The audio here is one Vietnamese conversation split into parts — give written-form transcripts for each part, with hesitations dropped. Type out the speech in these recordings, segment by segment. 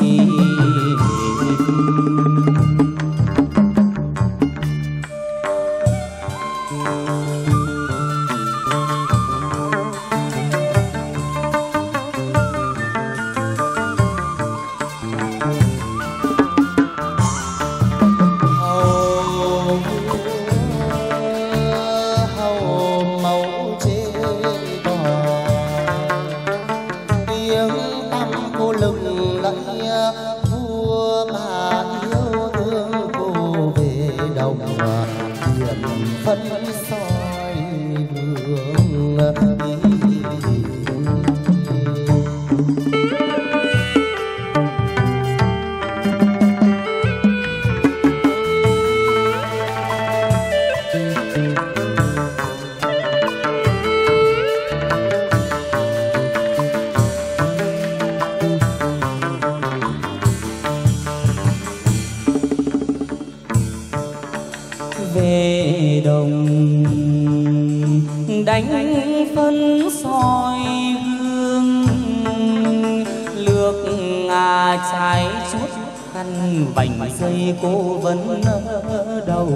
về đồng đánh phân soi gương lược ngà trái chút khăn vành dây cô vẫn đầu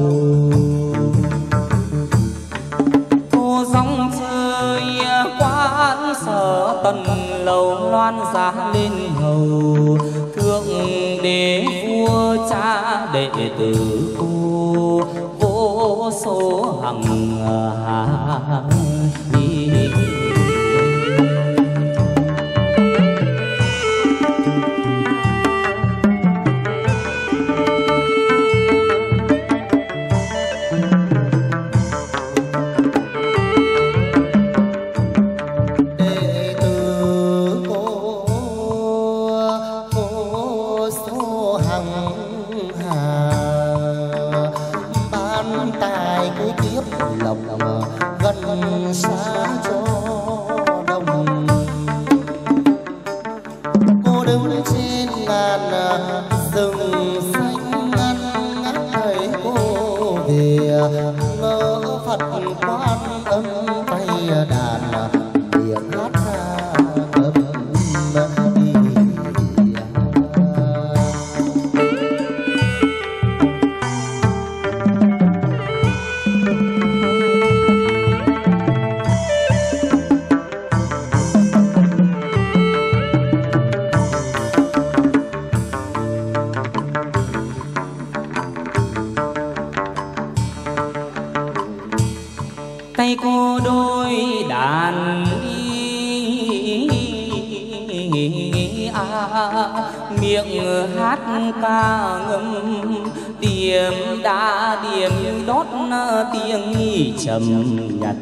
cô dòng chơi quán sở tần lầu loan giá lên hầu thượng đế vua cha đệ tử cô vô số hằng hà tay cô đôi đàn miệng hát ca ngâm điềm đã điềm đót tiếng trầm nhạt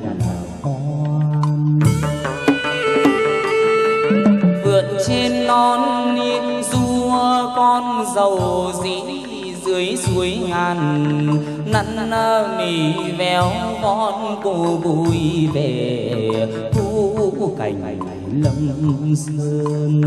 vượt trên non du con dầu dĩ dưới suối ngàn năn nỉ véo con cô vui về thu cảnh lâm sơn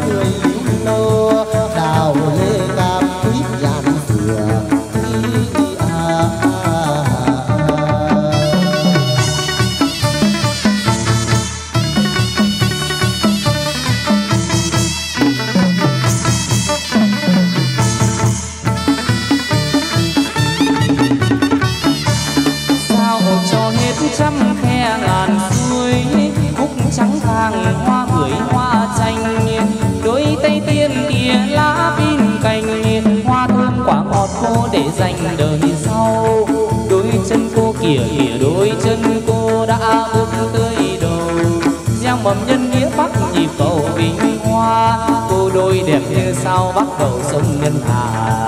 người líu lô đào lê cam quýt dàn dừa trăm khe ngàn suối cúc trắng vàng hoa bưởi hoa chanh đôi tay tiên kia lá pin cành hoa thơm quả ngọt cô để dành đời sau đôi chân cô kìa kìa đôi chân cô đã bước tới đầu gieo mầm nhân nghĩa bắc nhịp cầu vinh hoa cô đôi đẹp như sao bắc đầu sông Ngân Hà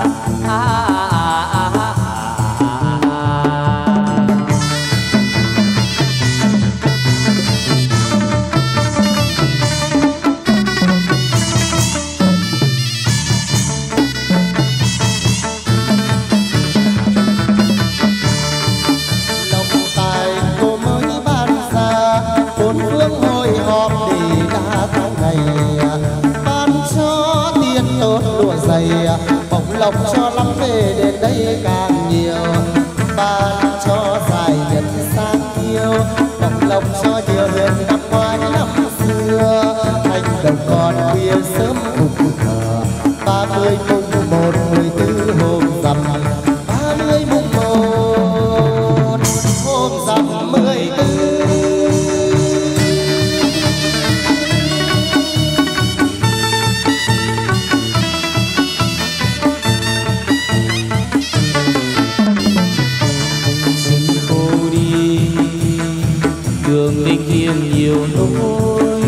bổng lộc cho lắm về đến đây càng nhiều ban cho dài nhật sang yêu bổng lộc cho nhiều hơn năm ngoái năm xưa thành đồng con khuya sớm cùng thờ 30 mùng 1 14 hôm rằm 30 mùng 1 hôm rằm 14 đường linh thiêng nhiều lối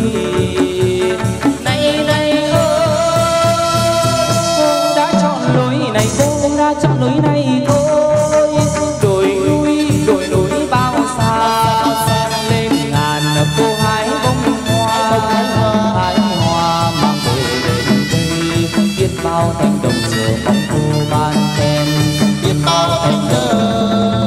này này ơi cô đã chọn lối này cô đã chọn lối này thôi đồi núi bao xa lên ngàn cô hái bông hoa mang về đến đây biết bao thành đồng chờ mong cô ban khen biết bao thành đồng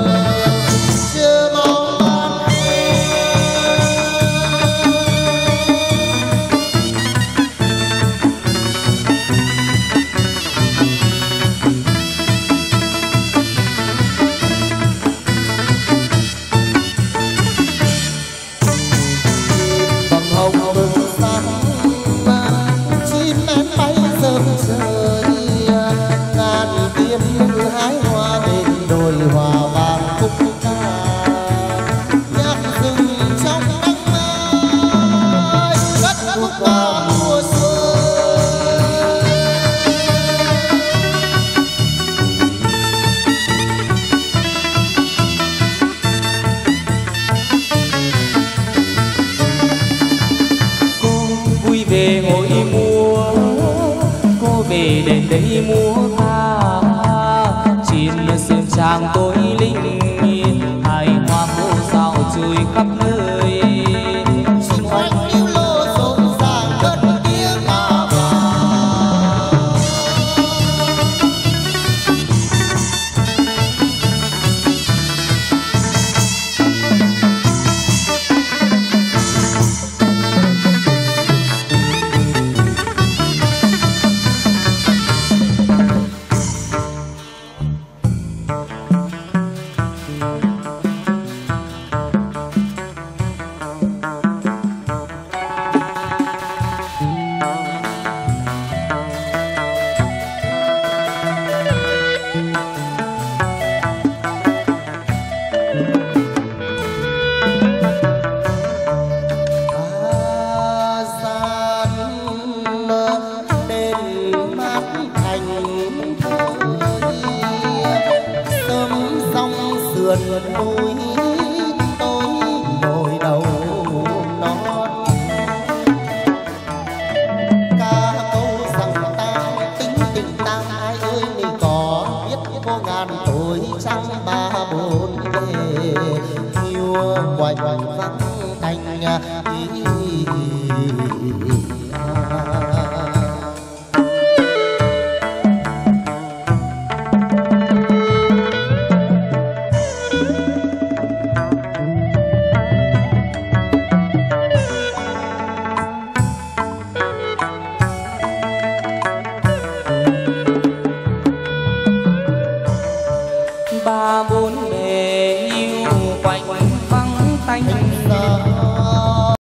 về hội mua cô về đến đây mua tha trên sơn trang tối linh hai hoa phố dạo chơi khắp nơi xung quanh điêu lô rộn ràng cất tiếng ca vang sườn núi tôi ngồi đầu non ca câu rằng ta tính tình ta ai ơi mình có biết vô ngàn tuổi trăng ba bốn về yêu quanh vắng thành